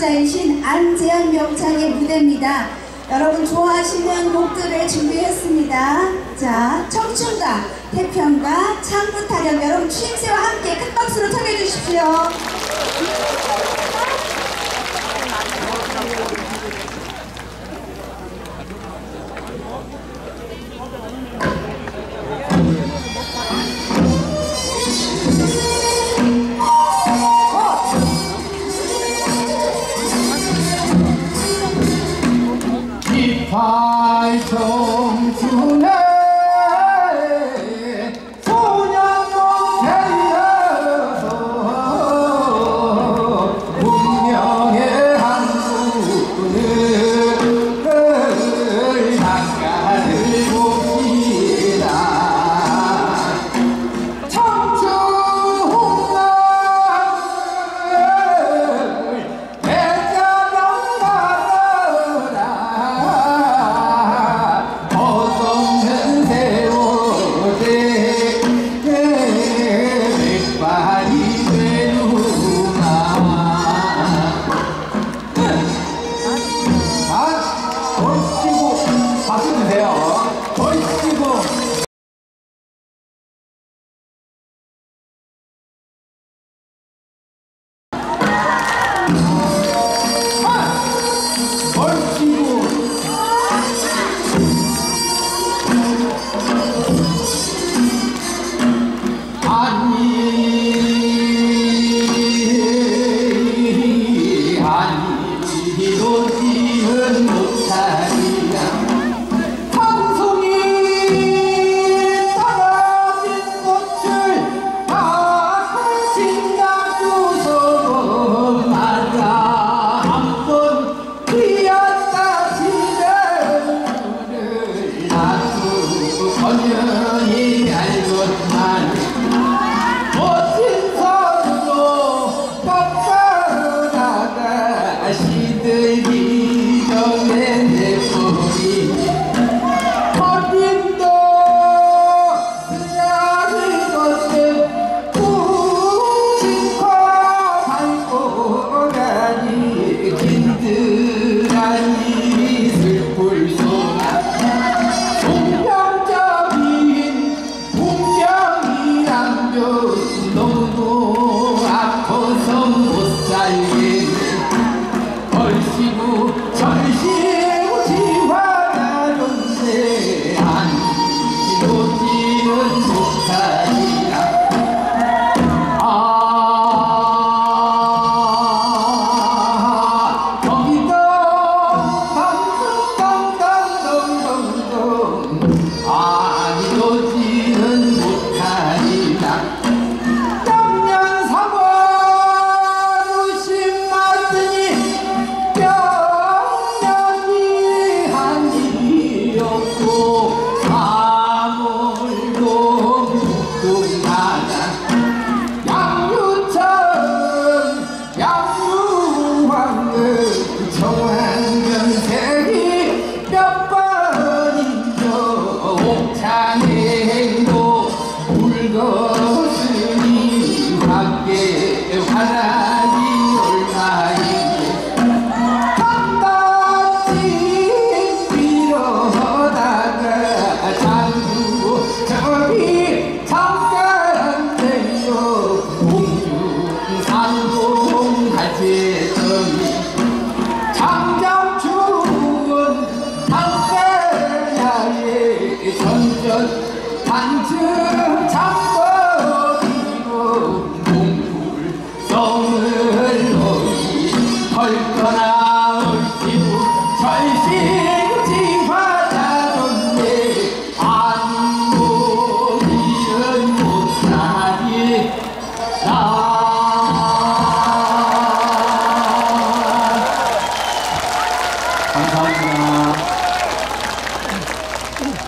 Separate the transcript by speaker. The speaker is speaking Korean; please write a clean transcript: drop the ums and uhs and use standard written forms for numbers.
Speaker 1: 연주자이신 안재현 명창의 무대입니다. 여러분 좋아하시는 곡들을 준비했습니다. 자, 청춘가, 태평가, 창부타령, 여러분 추임새와 함께 큰 박수로 청해주십시오.
Speaker 2: 이팔 청춘의 소년로 되어서 운명의 한 분을 낚아를 봅시다. 청춘을 대자령 받아라. 어성은 세월에 백발이 되누나. 얼씨구 박수 주세요. 얼씨구. 이루지는 못하리라. 한송이 떨어진 꽃을 가끔씩 놔두서 말아. 한번 뛰었다 지는 나도 전연히 알것만 멋진 선으로 꺾어나가 시들기 전에 내버리 어딘도 쓰라리 걷는 무심코 밟고 가니 긴들하니 슬플 소나. 운명적인 운명이란 듯 너무 아파서 못 살겠네. 얼씨구 절씨구 지화나는데 아니로지는 못하리라. 거기도 덩덩덩덩덩덩 아니로지는 못하리라. 작년 3월 우심 맞으니 명년이 한이었고 3월도 묵둥하다. 양유천 양유왕은 정황견색이 몇 번이죠. 옥창행도 울것으니 밖에 화란이 얼마인데 한바퀴 빌어다가 장구 저기 잠깐 돼요. 공중상공하제더니 장장추운 당세야의 전전 반쯤 잠버리고 동굴성을 어이 헐거나 얼씨구 절씨